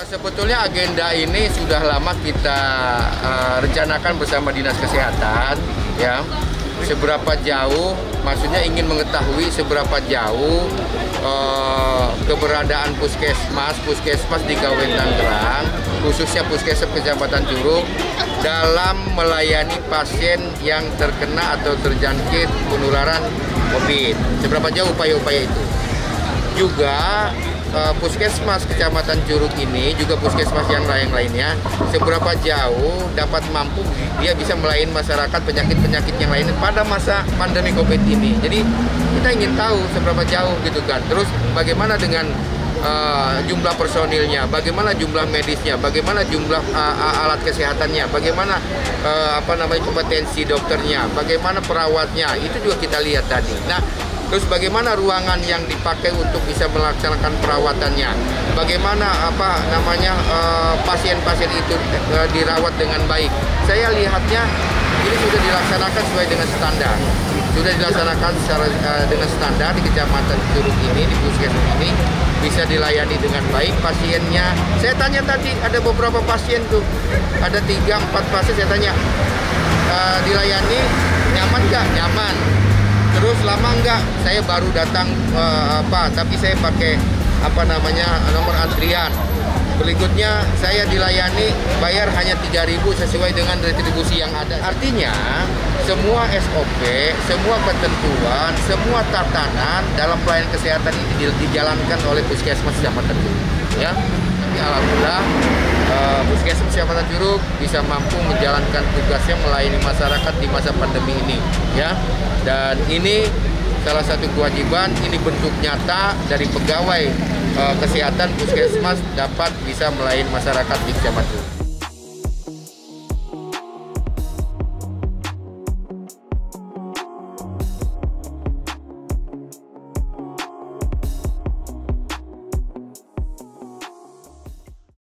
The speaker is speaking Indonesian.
Sebetulnya agenda ini sudah lama kita rencanakan bersama Dinas Kesehatan, ya. Seberapa jauh, maksudnya ingin mengetahui seberapa jauh keberadaan puskesmas di Kabupaten Tangerang, khususnya puskesmas Kecamatan Curug, dalam melayani pasien yang terkena atau terjangkit penularan COVID. Seberapa jauh upaya-upaya itu. Juga puskesmas Kecamatan Curug ini, juga puskesmas yang lainnya, seberapa jauh dapat mampu dia bisa melayani masyarakat penyakit-penyakit yang lain pada masa pandemi COVID ini. Jadi kita ingin tahu seberapa jauh gitu kan. Terus bagaimana dengan jumlah personilnya, bagaimana jumlah medisnya, bagaimana jumlah alat kesehatannya, bagaimana kompetensi dokternya, bagaimana perawatnya, itu juga kita lihat tadi. Nah, terus bagaimana ruangan yang dipakai untuk bisa melaksanakan perawatannya, bagaimana pasien-pasien itu dirawat dengan baik. Saya lihatnya ini sudah dilaksanakan sesuai dengan standar, dengan standar di Kecamatan Curug ini, di puskesmas ini bisa dilayani dengan baik pasiennya. Saya tanya tadi ada beberapa pasien tuh, ada 3-4 pasien saya tanya dilayani nyaman nggak? Nyaman. Terus lama enggak? Saya baru datang tapi saya pakai nomor antrian. Berikutnya saya dilayani bayar hanya 3.000 sesuai dengan retribusi yang ada. Artinya semua SOP, semua ketentuan, semua tatanan dalam pelayanan kesehatan ini dijalankan oleh puskesmas Kecamatan Curug. Ya, alhamdulillah puskesmas Kecamatan Curug bisa mampu menjalankan tugasnya melayani masyarakat di masa pandemi ini. Ya. Dan ini salah satu kewajiban, ini bentuk nyata dari pegawai kesehatan puskesmas dapat bisa melayani masyarakat di Kecamatan Curug.